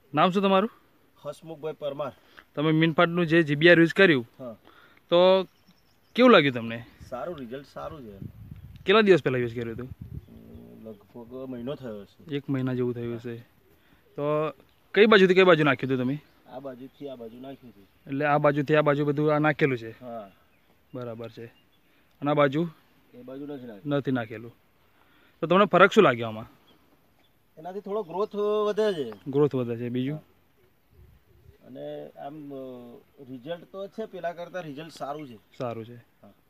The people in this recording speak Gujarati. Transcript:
નામ શું તમારું? હસમુખભાઈ પરમાર. તમે મીનપાટનું જે જીબીઆર યુઝ કર્યું તો કેવું લાગ્યું તમને? સારું, રિઝલ્ટ સારું છે. કેટલા દિવસ પહેલાં યુઝ કર્યું હતું? લગભગ મહિનો થયો છે. 1 મહિના જેવું થયું છે. તો કઈ બાજુથી કઈ બાજુ નાખ્યું હતું તમે? આ બાજુથી આ બાજુ નાખ્યું હતું. એટલે આ બાજુથી આ બાજુ બધું આ નાખેલું છે? હા, બરાબર છે. અને આ બાજુ? એ બાજુ નથી નાખેલું. તો તમને ફરક શું લાગ્યો આમાં? એનાથી થોડો ગ્રોથ વધે છે. ગ્રોથ વધે છે. બીજું? અને આમ રિઝલ્ટ તો છે, પેલા કરતાં રિઝલ્ટ સારું છે. સારું છે. હા.